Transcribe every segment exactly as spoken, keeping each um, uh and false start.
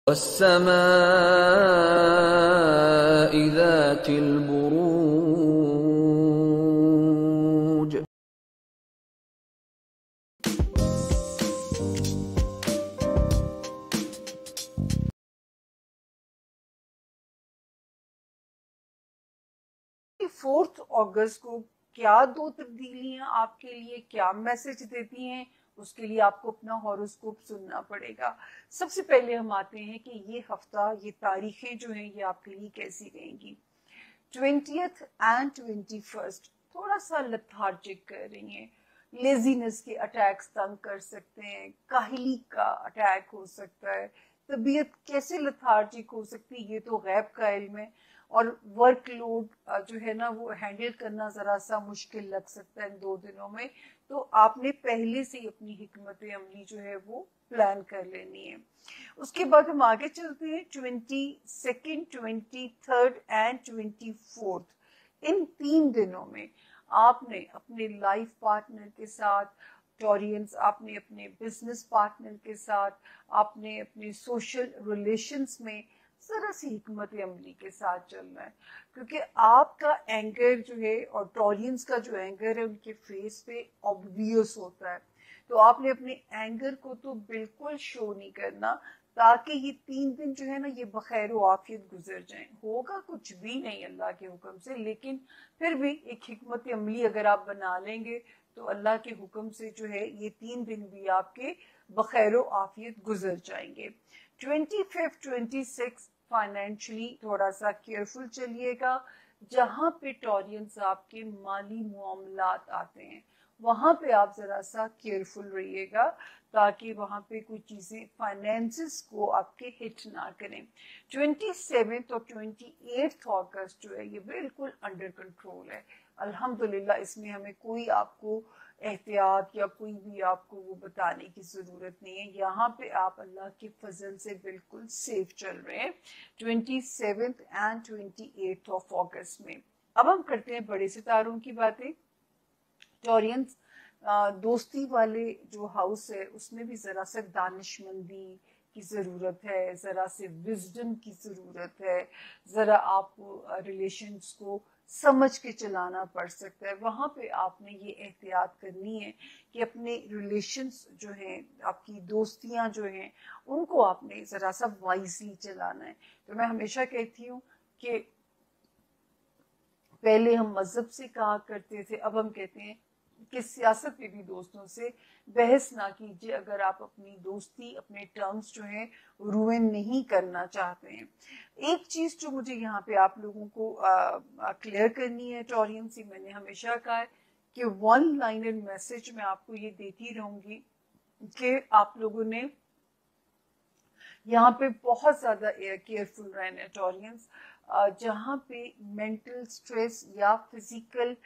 वस्समाइ ज़ातिल बुरूज। Fourth अगस्त को क्या दो तब्दीलियां आपके लिए क्या मैसेज देती हैं, उसके लिए आपको अपना हॉरोस्कोप सुनना पड़ेगा। सबसे पहले हम आते हैं कि ये हफ्ता, ये तारीखें जो हैं, ये आपके लिए कैसी रहेंगी। ट्वेंटियथ एंड ट्वेंटी फर्स्ट थोड़ा सा लथार्जिक कर रही हैं, लेजीनेस के अटैक्स तंग कर सकते हैं, काहली का अटैक हो सकता है, तबीयत कैसे लथार्जिक हो सकती है ये तो गैब का इल्म है, और वर्कलोड जो है ना वो हैंडल करना जरा सा मुश्किल लग सकता है इन दो दिनों में। तो आपने पहले से ही अपनी हिकमत अमली जो है वो प्लान कर लेनी है। उसके बाद हम आगे चलते हैं twenty second twenty third and twenty fourth इन तीन दिनों में आपने अपने लाइफ पार्टनर के साथ, टॉरियंस, आपने अपने बिजनेस पार्टनर के साथ, आपने अपने सोशल रिलेशंस में जरा सी हिकमत अमली के साथ चलना है, क्योंकि आपका एंगर जो है और टॉरियंस का जो एंगर है उनके फेस पे ऑब्वियस होता है। तो आपने अपने एंगर को तो बिल्कुल शो नहीं करना, ताकि ये तीन दिन जो है ना ये बखैर आफियत गुजर जाएं। होगा कुछ भी नहीं अल्लाह के हुक्म से, लेकिन फिर भी एक हिकमत अमली अगर आप बना लेंगे तो अल्लाह के हुक्म से जो है ये तीन दिन भी आपके बखैर आफियत गुजर जाएंगे। Twenty fifth twenty six financially थोड़ा सा केयरफुल चलिएगा। जहां पे टॉरियंस आपके माली मामलात आते हैं वहां पे आप जरा सा केयरफुल रहिएगा, ताकि वहां पे कोई चीजें फाइनेंसेस को आपके हिट ना करें। ट्वेंटी सेवेंथ और ट्वेंटी एट्थ अगस्त जो है ये बिल्कुल अंडर कंट्रोल है अल्हम्दुलिल्लाह। इसमें हमें कोई आपको एहतियात या कोई भी आपको वो बताने की जरूरत नहीं है। यहाँ पे आप अल्लाह के फजल से बिल्कुल सेफ चल रहे हैं twenty seventh and twenty eighth of August में। अब हम करते हैं बड़े सितारों की बातें। टॉरियंस, दोस्ती वाले जो हाउस है उसमें भी जरा सा दानिशमंदी की जरूरत है, जरा से विजडम की जरूरत है, जरा आपको रिलेशंस को समझ के चलाना पड़ सकता है। वहां पे आपने ये एहतियात करनी है कि अपने रिलेशंस जो हैं, आपकी दोस्तियां जो हैं, उनको आपने जरा सा वाइजली चलाना है। तो मैं हमेशा कहती हूँ कि पहले हम मजहब से कहा करते थे, अब हम कहते हैं कि सियासत में भी दोस्तों से बहस ना कीजिए अगर आप अपनी दोस्ती, अपने टर्म्स जो हैं रुइन नहीं करना चाहते हैं। एक चीज जो मुझे यहाँ पे आप लोगों को क्लियर करनी है टॉरियन से, मैंने हमेशा कहा है कि वन लाइनर मैसेज मैं आपको ये देती रहूंगी कि आप लोगों ने यहाँ पे बहुत ज्यादा केयरफुल रहना है टॉरियंस। जहाँ पे मेंटल स्ट्रेस या फिजिकल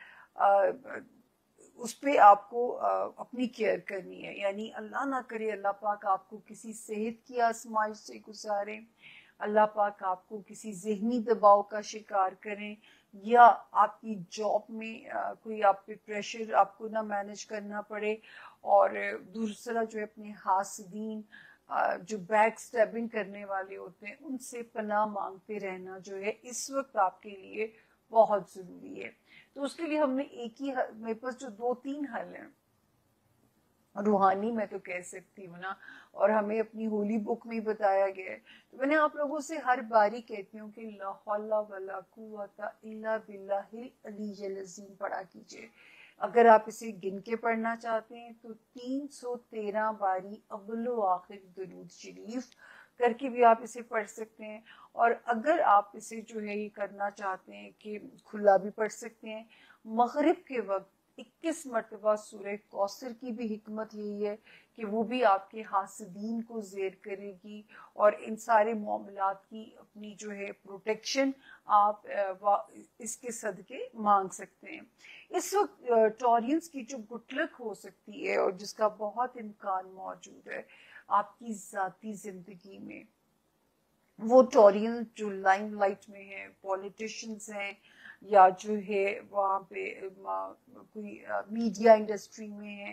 उस पे आपको अपनी केयर करनी है, यानी अल्लाह ना करे अल्लाह पाक आपको किसी सेहत की आजमाइश से गुजारे, अल्लाह पाक आपको किसी जहनी दबाव का शिकार करें, या आपकी जॉब में कोई आप पे प्रेशर आपको ना मैनेज करना पड़े, और दूसरा जो है अपने हासदीन जो बैक स्टैबिंग करने वाले होते हैं उनसे पनाह मांगते रहना जो है इस वक्त आपके लिए बहुत जरूरी है। तो उसके लिए हमने एक ही, मेरे पास जो दो तीन हल हैं रूहानी मैं तो कह सकती हूँ ना, और हमें अपनी होली बुक में बताया गया है। तो मैंने आप लोगों से हर बारी कहती हूँ कि ला हौला वला कुव्वता इल्ला बिल्लाहिल अलीय्यिल अज़ीम पढ़ा कीजिए। अगर आप इसे गिन के पढ़ना चाहते हैं तो तीन सौ तेरह बारी अव्वलो आखिर दुरूद शरीफ करके भी आप इसे पढ़ सकते हैं। और अगर आप इसे जो है ये करना चाहते हैं कि खुला भी पढ़ सकते हैं, मगरिब के वक्त इक्कीस मरतबा सूरह कौसर की भी हिकमत यही है कि वो भी आपके हासदीन को जेर करेगी, और इन सारे मामलात की अपनी जो है प्रोटेक्शन आप इसके सदके मांग सकते हैं। इस वक्त टॉरियंस की जो गुटलक हो सकती है और जिसका बहुत इम्कान मौजूद है आपकी जाती जिंदगी में, वो टॉरियंस जो लाइमलाइट में है, पॉलिटिशियंस हैं, या जो है वहाँ पे कोई मीडिया इंडस्ट्री में है,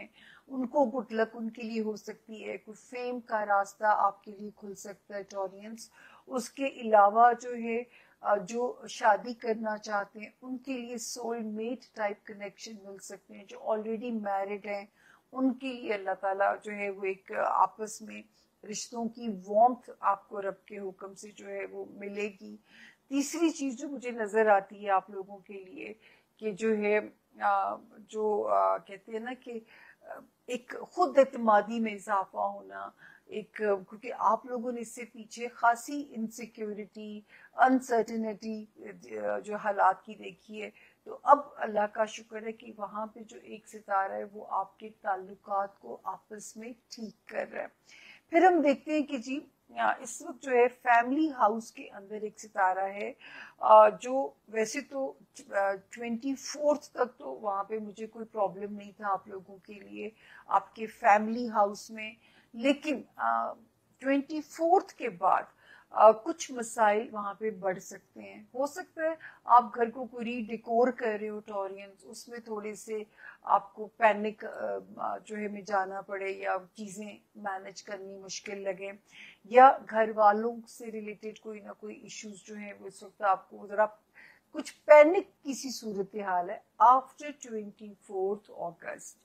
उनको गुड लक उनके लिए हो सकती है, कोई फेम का रास्ता आपके लिए खुल सकता है टॉरियंस। उसके अलावा जो है जो शादी करना चाहते हैं उनके लिए सोलमेट टाइप कनेक्शन मिल सकते हैं। जो ऑलरेडी मैरिड हैं उनके लिए अल्लाह ताला जो है वो एक आपस में रिश्तों की वार्मथ आपको रब के हुक्म से जो है वो मिलेगी। तीसरी चीज जो मुझे नजर आती है आप लोगों के लिए कि जो है जो कहते हैं ना कि एक खुद एतमादी में इजाफा होना, एक क्योंकि आप लोगों ने इससे पीछे खासी इनसिक्योरिटी अनसर्टेनिटी जो हालात की देखी है, तो अब अल्लाह का शुक्र है कि वहाँ पे जो एक सितारा है वो आपके ताल्लुकात को आपस में ठीक कर रहा है। फिर हम देखते हैं कि जी इस वक्त जो है फैमिली हाउस के अंदर एक सितारा है जो वैसे तो ट्वेंटी फोर्थ तक तो वहाँ पे मुझे कोई प्रॉब्लम नहीं था आप लोगों के लिए आपके फैमिली हाउस में, लेकिन ट्वेंटी फोर्थ के बाद Uh, कुछ मसाइल वहाँ पे बढ़ सकते हैं। हो सकता है आप घर को पूरी डिकोर कर रहे हो टॉरियंस, उसमें थोड़े से आपको पैनिक uh, जो है में जाना पड़े या चीज़ें मैनेज करनी मुश्किल लगे, या घर वालों से रिलेटेड कोई ना कोई इश्यूज जो है वो इस वक्त आपको ज़रा कुछ पैनिक की सी सूरत हाल है आफ्टर ट्वेंटी फोर्थ अगस्त।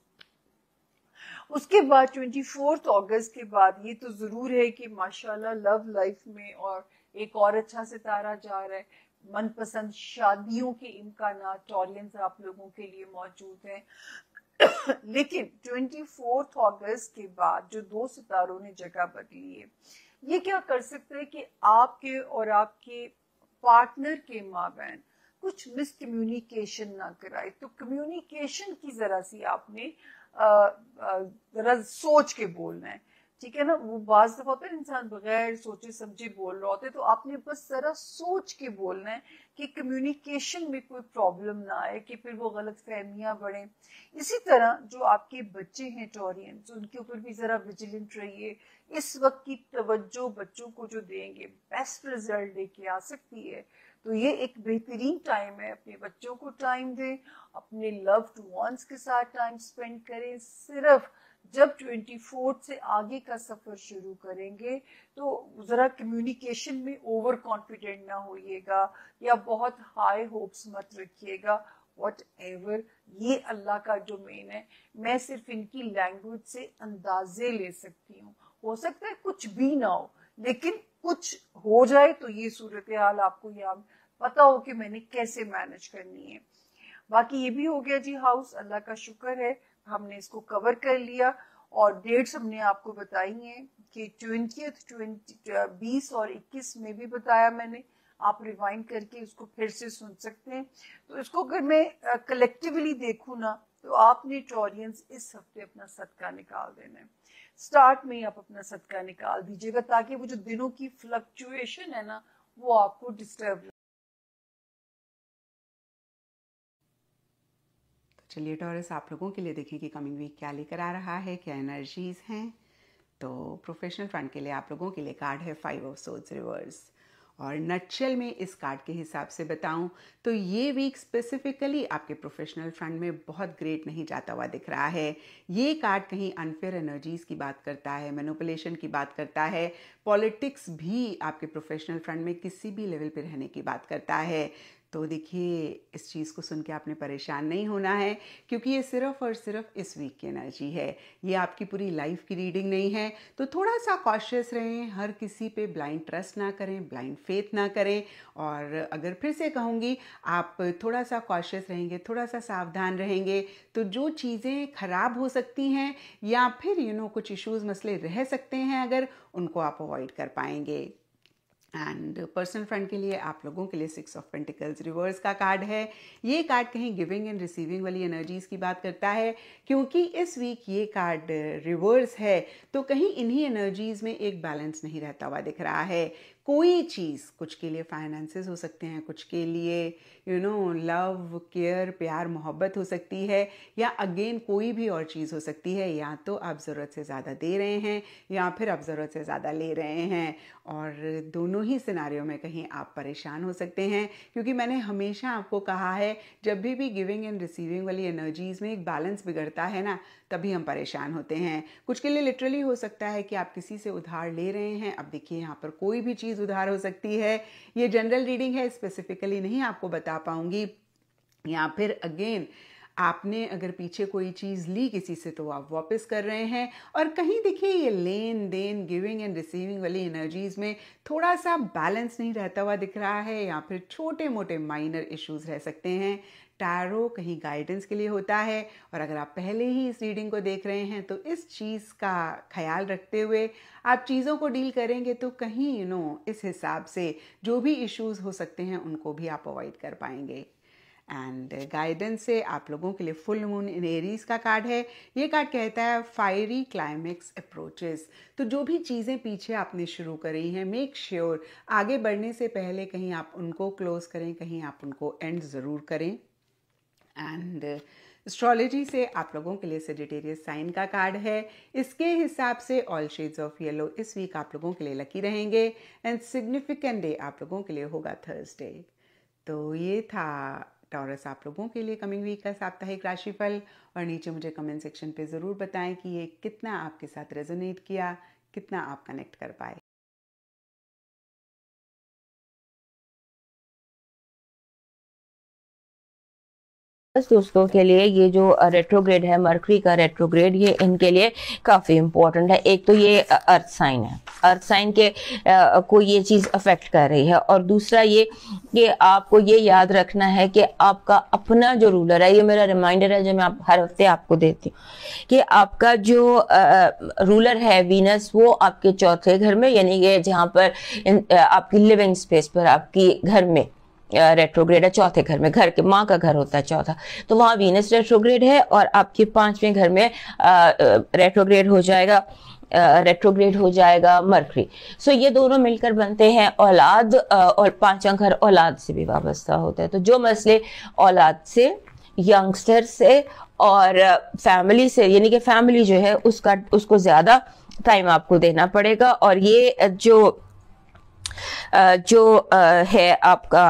उसके बाद ट्वेंटी फोर्थ अगस्त के बाद ये तो जरूर है कि माशाल्लाह लव लाइफ में और एक और अच्छा सितारा जा रहा है, मनपसंद शादियों के इम्कानात टॉरियंस आप लोगों के लिए मौजूद हैं। लेकिन ट्वेंटी फोर्थ अगस्त के बाद जो दो सितारों ने जगह बदली है, ये क्या कर सकते हैं कि आपके और आपके पार्टनर के माबैन कुछ मिसकम्युनिकेशन ना कराए। तो कम्युनिकेशन की जरा सी आपने जरा सोच के बोलना है, ठीक है ना। वो बाज दफा होता है इंसान बगैर सोचे समझे बोल रहा होता है, तो आपने बस जरा सोच के बोलना है कि कम्युनिकेशन में कोई प्रॉब्लम ना आए कि फिर वो गलत फहमियां बढ़े। इसी तरह जो आपके बच्चे हैं टॉरियंस, उनके ऊपर भी जरा विजिलेंट रहिए। इस वक्त की तवज्जो बच्चों को जो देंगे बेस्ट रिजल्ट लेके आ सकती है। तो ये एक बेहतरीन टाइम है, अपने बच्चों को टाइम दें, अपने लव्ड वंस के साथ टाइम स्पेंड करें। सिर्फ जब ट्वेंटी फोर्थ से आगे का सफर शुरू करेंगे तो जरा कम्युनिकेशन में ओवर कॉन्फिडेंट ना होइएगा या बहुत हाई होप्स मत रखिएगा। वट एवर, ये अल्लाह का डोमेन है, मैं सिर्फ इनकी लैंग्वेज से अंदाजे ले सकती हूँ। हो सकता है कुछ भी ना हो, लेकिन कुछ हो जाए तो ये सूरत हाल आपको यहाँ पता हो कि मैंने कैसे मैनेज करनी है। बाकी ये भी हो गया जी हाउस, अल्लाह का शुक्र है हमने इसको कवर कर लिया। और डेट्स हमने आपको बताई हैं कि ट्वेंटियथ ट्वेंटी बीस और इक्कीस में भी बताया मैंने, आप रिवाइंड करके उसको फिर से सुन सकते हैं। तो इसको अगर मैं कलेक्टिवली देखूँ ना, तो आपने टॉरियंस इस हफ्ते अपना सदका निकाल देना है। स्टार्ट में आप अपना सदका निकाल दीजिएगा ताकि वो जो दिनों की फ्लक्चुएशन है ना वो आपको डिस्टर्ब। चलिए टॉरस, आप लोगों के लिए देखिए कि कमिंग वीक क्या लेकर आ रहा है, क्या एनर्जीज हैं। तो प्रोफेशनल फ्रंट के लिए आप लोगों के लिए कार्ड है फाइव ऑफ सोर्ड्स रिवर्स। और नटशेल में इस कार्ड के हिसाब से बताऊं तो ये वीक स्पेसिफिकली आपके प्रोफेशनल फ्रंट में बहुत ग्रेट नहीं जाता हुआ दिख रहा है। ये कार्ड कहीं अनफेयर एनर्जीज की बात करता है, मैनिपुलेशन की बात करता है, पॉलिटिक्स भी आपके प्रोफेशनल फ्रंट में किसी भी लेवल पे रहने की बात करता है। तो देखिए, इस चीज़ को सुन के आपने परेशान नहीं होना है, क्योंकि ये सिर्फ और सिर्फ इस वीक की एनर्जी है, ये आपकी पूरी लाइफ की रीडिंग नहीं है। तो थोड़ा सा कॉशियस रहें, हर किसी पे ब्लाइंड ट्रस्ट ना करें, ब्लाइंड फेथ ना करें। और अगर फिर से कहूँगी, आप थोड़ा सा कॉशियस रहेंगे, थोड़ा सा सावधान रहेंगे, तो जो चीज़ें ख़राब हो सकती हैं या फिर यू नो कुछ इश्यूज़ मसले रह सकते हैं, अगर उनको आप अवॉइड कर पाएंगे। एंड पर्सनल फ्रंट के लिए आप लोगों के लिए सिक्स ऑफ पेंटिकल्स रिवर्स का कार्ड है। ये कार्ड कहीं गिविंग एंड रिसीविंग वाली एनर्जीज की बात करता है, क्योंकि इस वीक ये कार्ड रिवर्स है, तो कहीं इन्हीं एनर्जीज में एक बैलेंस नहीं रहता हुआ दिख रहा है। कोई चीज़, कुछ के लिए फाइनेंसेस हो सकते हैं, कुछ के लिए यू नो लव केयर प्यार मोहब्बत हो सकती है, या अगेन कोई भी और चीज़ हो सकती है। या तो आप ज़रूरत से ज़्यादा दे रहे हैं या फिर आप ज़रूरत से ज़्यादा ले रहे हैं, और दोनों दोनों ही सिनारियों में कहीं आप परेशान हो सकते हैं, क्योंकि मैंने हमेशा आपको कहा है जब भी भी गिविंग एंड रिसीविंग वाली एनर्जीज़ में एक बैलेंस बिगड़ता है ना, तभी हम परेशान होते हैं। कुछ के लिए लिटरली हो सकता है कि आप किसी से उधार ले रहे हैं। अब देखिए, यहाँ पर कोई भी चीज़ उधार हो सकती है। ये जनरल रीडिंग है, स्पेसिफिकली नहीं आपको बता पाऊँगी। या फिर अगेन, आपने अगर पीछे कोई चीज़ ली किसी से तो आप वापस कर रहे हैं, और कहीं देखिए ये लेन देन, गिविंग एंड रिसीविंग वाली एनर्जीज़ में थोड़ा सा बैलेंस नहीं रहता हुआ दिख रहा है, या फिर छोटे मोटे माइनर इश्यूज रह सकते हैं। टैरो कहीं गाइडेंस के लिए होता है, और अगर आप पहले ही इस रीडिंग को देख रहे हैं तो इस चीज़ का ख्याल रखते हुए आप चीज़ों को डील करेंगे तो कहीं यू नो इस हिसाब से जो भी इश्यूज हो सकते हैं उनको भी आप अवॉइड कर पाएंगे। एंड गाइडेंस से आप लोगों के लिए फुल मून इन एरीज का कार्ड है। ये कार्ड कहता है फायरी क्लाइमेक्स अप्रोचेस। तो जो भी चीज़ें पीछे आपने शुरू करी हैं, मेक श्योर sure, आगे बढ़ने से पहले कहीं आप उनको क्लोज करें, कहीं आप उनको एंड ज़रूर करें। एंड एस्ट्रोलॉजी से आप लोगों के लिए सेजिटेरियस साइन का कार्ड है। इसके हिसाब से ऑल शेड्स ऑफ येलो इस वीक आप लोगों के लिए लकी रहेंगे। एंड सिग्निफिकेंट डे आप लोगों के लिए होगा थर्सडे। तो ये था टॉरस आप लोगों के लिए कमिंग वीक का साप्ताहिक राशिफल। और नीचे मुझे कमेंट सेक्शन पे ज़रूर बताएं कि ये कितना आपके साथ रेजोनेट किया, कितना आप कनेक्ट कर पाए। दोस्तों के लिए ये जो रेट्रोग्रेड है, मरकरी का रेट्रोग्रेड, ये इनके लिए काफ़ी इम्पोर्टेंट है। एक तो ये अर्थ साइन है, अर्थ साइन के आ, को ये चीज़ अफेक्ट कर रही है। और दूसरा ये कि आपको ये याद रखना है कि आपका अपना जो रूलर है, ये मेरा रिमाइंडर है जो मैं आप हर हफ्ते आपको देती हूँ, कि आपका जो आ, रूलर है वीनस, वो आपके चौथे घर में, यानी कि जहाँ पर इन, आपकी लिविंग स्पेस पर आपकी घर में रेट्रोग्रेड है, चौथे घर में, घर के माँ का घर होता है चौथा, तो वहाँ वीनस रेट्रोग्रेड है। और आपके पांचवें घर में रेट्रोग्रेड हो जाएगा रेट्रोग्रेड हो जाएगा मरकरी। सो ये दोनों मिलकर बनते हैं औलाद, और पांचवा घर औलाद से भी वाबस्ता होता है। तो जो मसले औलाद से, यंगस्टर से और फैमिली से, यानी कि फैमिली जो है उसका उसको ज़्यादा टाइम आपको देना पड़ेगा। और ये जो जो है आपका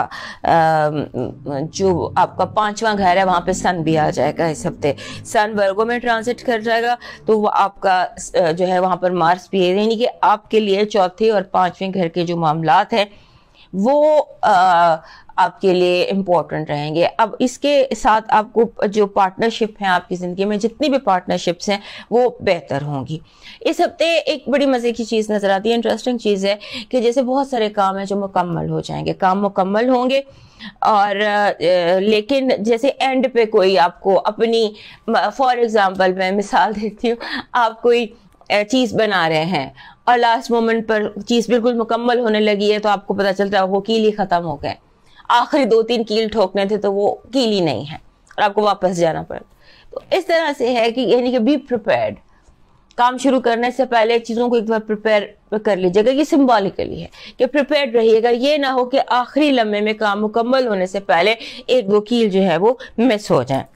जो आपका पांचवा घर है, वहां पे सन भी आ जाएगा इस हफ्ते। सन वर्गो में ट्रांजिट कर जाएगा, तो वो आपका जो है वहां पर मार्स भी है, यानी कि आपके लिए चौथे और पांचवें घर के जो मामलात हैं वो आ, आपके लिए इम्पोर्टेंट रहेंगे। अब इसके साथ आपको जो पार्टनरशिप है आपकी ज़िंदगी में, जितनी भी पार्टनरशिप्स हैं वो बेहतर होंगी। इस हफ्ते एक बड़ी मज़े की चीज़ नज़र आती है, इंटरेस्टिंग चीज़ है कि जैसे बहुत सारे काम हैं जो मुकम्मल हो जाएंगे, काम मुकम्मल होंगे, और लेकिन जैसे एंड पे कोई आपको अपनी, फॉर एग्ज़ाम्पल मैं मिसाल देती हूँ, आप कोई चीज़ बना रहे हैं और लास्ट मोमेंट पर चीज़ बिल्कुल मुकम्मल होने लगी है, तो आपको पता चलता है वो कील ही ख़त्म हो गए, आखिरी दो तीन कील ठोकने थे तो वो कील ही नहीं है और आपको वापस जाना पड़ा। तो इस तरह से है कि यानी कि बी प्रिपेयर्ड, काम शुरू करने से पहले चीज़ों को एक बार प्रिपेयर कर लीजिएगा। ये सिंबॉलिकली है कि प्रिपेयर्ड रहिएगा, ये ना हो कि आखिरी लम्हे में काम मुकम्मल होने से पहले एक दो कील जो है वो मिस हो जाए।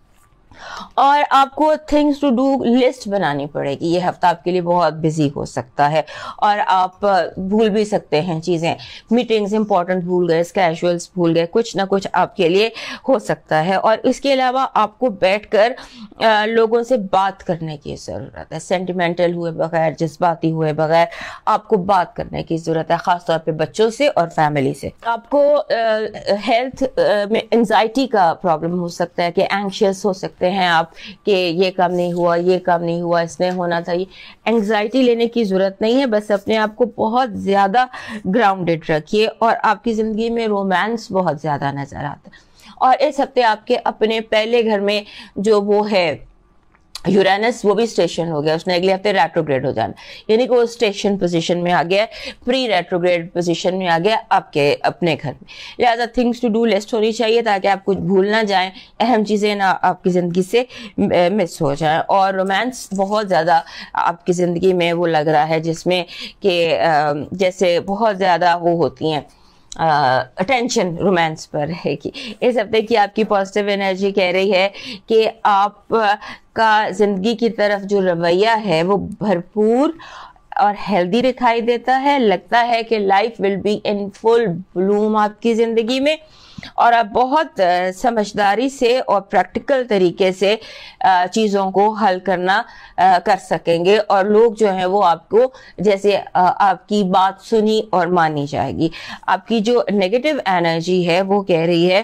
और आपको थिंग्स टू डू लिस्ट बनानी पड़ेगी। ये हफ्ता आपके लिए बहुत बिजी हो सकता है और आप भूल भी सकते हैं चीज़ें, मीटिंग्स इंपॉर्टेंट भूल गए, कैजुअल्स भूल गए, कुछ ना कुछ आपके लिए हो सकता है। और इसके अलावा आपको बैठकर लोगों से बात करने की ज़रूरत है। सेंटिमेंटल हुए बगैर, जज्बाती हुए बगैर आपको बात करने की ज़रूरत है, ख़ासतौर पे बच्चों से और फैमिली से। आपको हेल्थ में एंजाइटी का प्रॉब्लम हो सकता है कि एंग्शियस हो सकते हैं आप कि ये काम नहीं हुआ, ये काम नहीं हुआ, इसने होना चाहिए। एंग्जाइटी लेने की ज़रूरत नहीं है, बस अपने आप को बहुत ज़्यादा ग्राउंडेड रखिए। और आपकी ज़िंदगी में रोमांस बहुत ज़्यादा नज़र आता है। और इस हफ्ते आपके अपने पहले घर में जो वो है यूरेनस, वो भी स्टेशन हो गया, उसने अगले हफ्ते रेट्रोग्रेड हो जाना, यानी कि वो स्टेशन पोजीशन में आ गया, प्री रेट्रोग्रेड पोजीशन में आ गया आपके अपने घर में। लिहाजा थिंग्स टू डू लिस्ट होनी चाहिए ताकि आप कुछ भूल ना जाएं, अहम चीज़ें ना आपकी ज़िंदगी से मिस हो जाएं। और रोमांस बहुत ज़्यादा आपकी ज़िंदगी में वो लग रहा है जिसमें कि जैसे बहुत ज़्यादा वो होती हैं अटेंशन uh, रोमांस पर है। कि इस हफ्ते की आपकी पॉजिटिव एनर्जी कह रही है कि आप uh, का जिंदगी की तरफ जो रवैया है वो भरपूर और हेल्दी दिखाई देता है। लगता है कि life will be in full bloom आपकी ज़िंदगी में, और आप बहुत समझदारी से और प्रैक्टिकल तरीके से चीज़ों को हल करना कर सकेंगे, और लोग जो हैं वो आपको जैसे आपकी बात सुनी और मानी जाएगी। आपकी जो नेगेटिव एनर्जी है वो कह रही है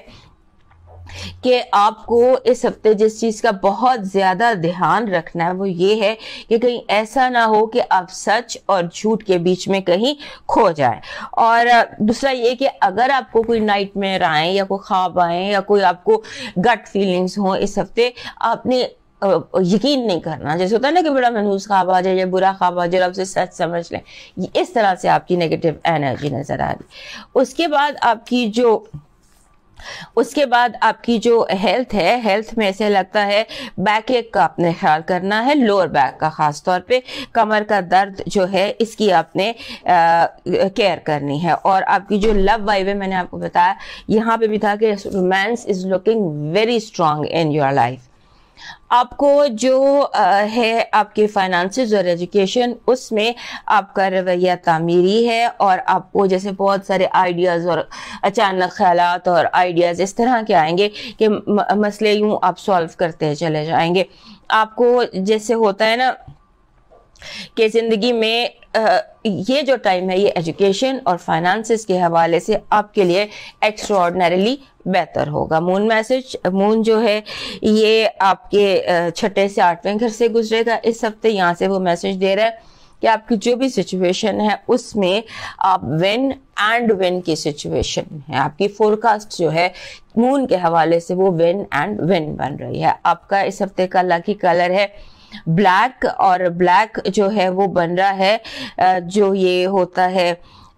कि आपको इस हफ्ते जिस चीज़ का बहुत ज़्यादा ध्यान रखना है वो ये है कि कहीं ऐसा ना हो कि आप सच और झूठ के बीच में कहीं खो जाए। और दूसरा ये कि अगर आपको कोई नाइटमेयर आए या कोई ख्वाब आए या कोई आपको गट फीलिंग्स हो इस हफ्ते, आपने यकीन नहीं करना। जैसे होता है ना कि बड़ा मनहूस ख्वाब आ जाए या बुरा ख्वाब आ जाए, आप उसे सच समझ लें। इस तरह से आपकी नेगेटिव एनर्जी नज़र आ रही। उसके बाद आपकी जो उसके बाद आपकी जो हेल्थ है, हेल्थ में ऐसे लगता है बैक एक का आपने ख्याल करना है, लोअर बैक का, खास तौर पे कमर का दर्द जो है इसकी आपने केयर करनी है। और आपकी जो लव वाइब है, मैंने आपको बताया यहाँ पे भी था कि romance is looking very strong in your life. आपको जो आ, है आपके फाइनेंसेस और एजुकेशन, उसमें आपका रवैया तामीरी है, और आपको जैसे बहुत सारे आइडियाज़ और अचानक ख्यालात और आइडियाज़ इस तरह के आएंगे कि मसले यूं आप सॉल्व करते चले जाएंगे। आपको जैसे होता है ना कि ज़िंदगी में आ, ये जो टाइम है ये एजुकेशन और फाइनेंसेस के हवाले से आपके लिए एक्स्ट्राऑर्डिनरीली बेहतर होगा। मून मैसेज, मून जो है ये आपके छठे से आठवें घर से गुजरेगा इस हफ्ते। यहाँ से वो मैसेज दे रहा है कि आपकी जो भी सिचुएशन है उसमें आप विन एंड विन की सिचुएशन है। आपकी फोरकास्ट जो है मून के हवाले से वो विन एंड विन बन रही है। आपका इस हफ्ते का लकी कलर है ब्लैक, और ब्लैक जो है वो बन रहा है जो ये होता है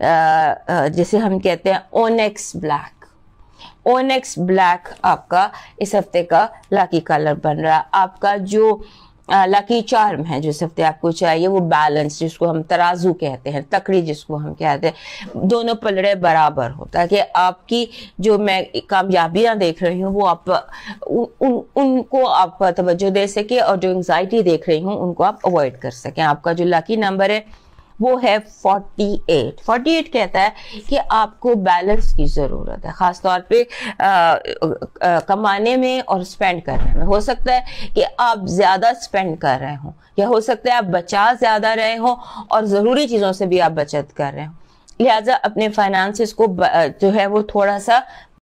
जैसे हम कहते हैं ओनेक्स ब्लैक। ओनेक्स ब्लैक आपका इस हफ्ते का लकी कलर बन रहा है। आपका जो लकी चार्म है जो इस हफ्ते आपको चाहिए वो बैलेंस, जिसको हम तराजू कहते हैं, तकड़ी जिसको हम कहते हैं, दोनों पलड़े बराबर होता है कि आपकी जो मैं कामयाबियां देख रही हूँ वो आप उन, उन उनको आप तवज्जो दे सके, और जो एंग्जाइटी देख रही हूँ उनको आप अवॉइड कर सकें। आपका जो लकी नंबर है वो है अड़तालीस। अड़तालीस कहता है कि आपको बैलेंस की ज़रूरत है, ख़ास तौर पे आ, आ, कमाने में और स्पेंड करने में। हो सकता है कि आप ज़्यादा स्पेंड कर रहे हो, या हो सकता है आप बचा ज़्यादा रहे हो और ज़रूरी चीज़ों से भी आप बचत कर रहे हो। लिहाजा अपने फाइनेंसेस को जो है वो थोड़ा सा